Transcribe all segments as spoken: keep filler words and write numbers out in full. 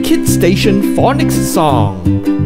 Kidzstation Phonics Song.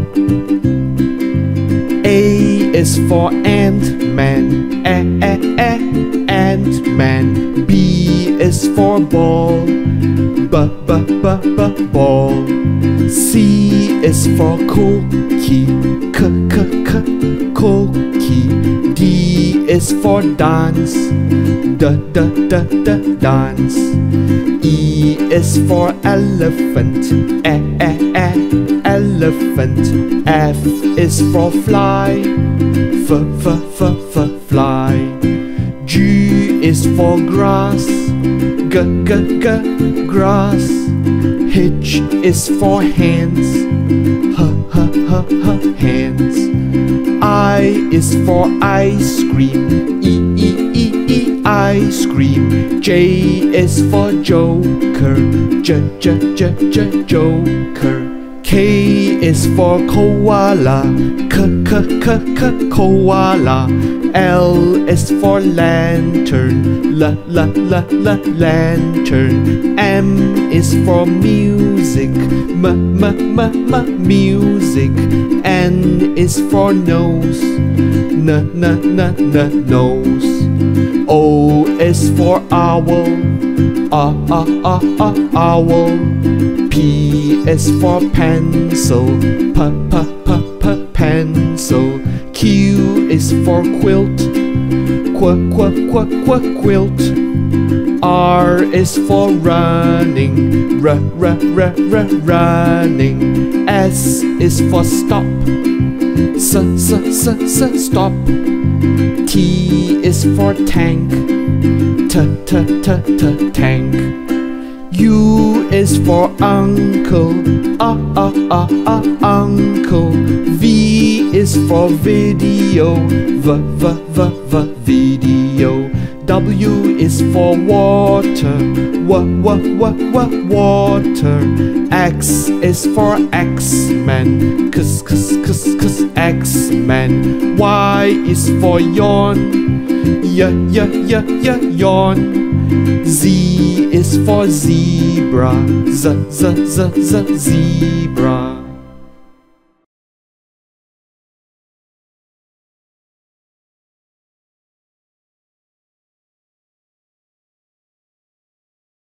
A is for Ant-Man, eh, eh, eh, Ant-Man. B is for ball, b, b, b, b, ball. C is for cookie, k, k, k, cookie. D is for dance, d, d, d, d, dance. E is for elephant, eh, eh, eh, elephant. F is for fly, f, f, f, f, fly. G is for grass, g, g, g, grass. H is for hands, h, h, h, h, hands. I is for ice cream, e, e, e, e, ice cream. J is for joker, j, j, j, j, joker. K is for koala, k, k, k, k, koala. L is for lantern, l, l, l, l, lantern. M is for music, m, m, m, m, music. N is for nose, n, n, n, n, nose. O is for owl, a, a, a, a, owl. P is for pencil, p, p, p, p, pencil. Q is for quilt, qu, qu, qu, qu, quilt. R is for running, r, r, r, r, running. S is for stop, s, s, s, s, stop. T is for tank, t, t, t, t, tank. U is for uncle, ah, ah, ah, ah, uncle. V is for video, v, v, v, v, video. W is for water, w, w, w, w, water. X is for X-Men, cause, cause, cause, cause, X-Men. Y is for yawn, y, y, y, y, yawn. Z is for zebra, z, z, z, z, zebra.